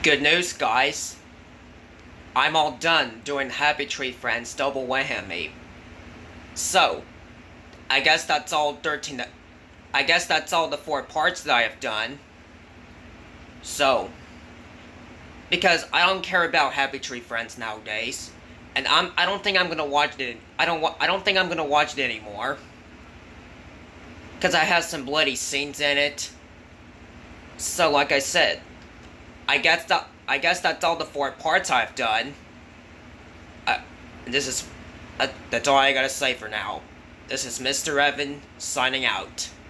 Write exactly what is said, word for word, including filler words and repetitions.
Good news, guys. I'm all done doing Happy Tree Friends Double Whammy. So, I guess that's all thirteen. That, I guess that's all the four parts that I have done. So, because I don't care about Happy Tree Friends nowadays, and I'm I don't think I'm gonna watch it. I don't I don't think I'm gonna watch it anymore. Because I have some bloody scenes in it. So, like I said, I guess that I guess that's all the four parts I've done. Uh, this is uh, that's all I gotta say for now. This is Mister Evan signing out.